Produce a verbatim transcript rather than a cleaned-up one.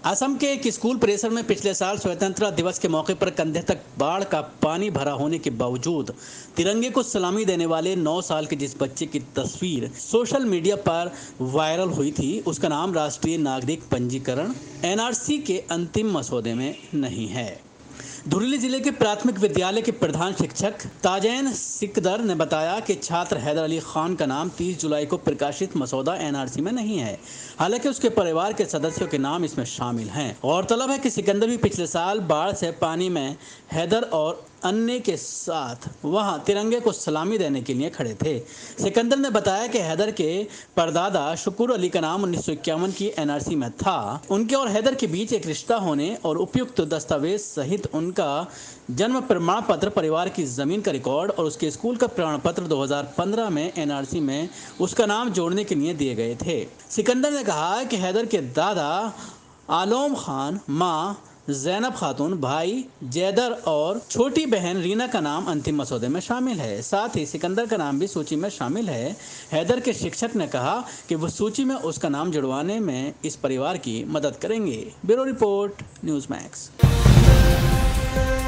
असम के एक स्कूल परिसर में पिछले साल स्वतंत्रता दिवस के मौके पर कंधे तक बाढ़ का पानी भरा होने के बावजूद तिरंगे को सलामी देने वाले नौ साल के जिस बच्चे की तस्वीर सोशल मीडिया पर वायरल हुई थी, उसका नाम राष्ट्रीय नागरिक पंजीकरण एन आर सी के अंतिम मसौदे में नहीं है। धुरली जिले के प्राथमिक विद्यालय के प्रधान शिक्षक ताजैन सिकदर ने बताया कि छात्र हैदर अली खान का नाम तीस जुलाई को प्रकाशित मसौदा एन आर सी में नहीं है, हालांकि उसके परिवार के सदस्यों के नाम इसमें शामिल हैं। गौरतलब है कि सिकंदर भी पिछले साल बाढ़ से पानी में हैदर और अन्य के साथ वहां तिरंगे को सलामी देने के लिए खड़े थे। सिकंदर ने बताया कि हैदर के परदादा शुक्र अली का नाम उन्नीस सौ इक्यावन की एन आर सी में था। उनके और हैदर के बीच एक रिश्ता होने और उपयुक्त दस्तावेज सहित उनका जन्म प्रमाण पत्र, परिवार की जमीन का रिकॉर्ड और उसके स्कूल का प्रमाण पत्र दो हज़ार पंद्रह में एन आर सी में उसका नाम जोड़ने के लिए दिए गए थे। सिकंदर ने कहा कि हैदर के दादा आलोम खान, माँ जैनब खातून, भाई जैदर और छोटी बहन रीना का नाम अंतिम मसौदे में शामिल है। साथ ही सिकंदर का नाम भी सूची में शामिल है। हैदर के शिक्षक ने कहा कि वो सूची में उसका नाम जुड़वाने में इस परिवार की मदद करेंगे। Bureau report, news max.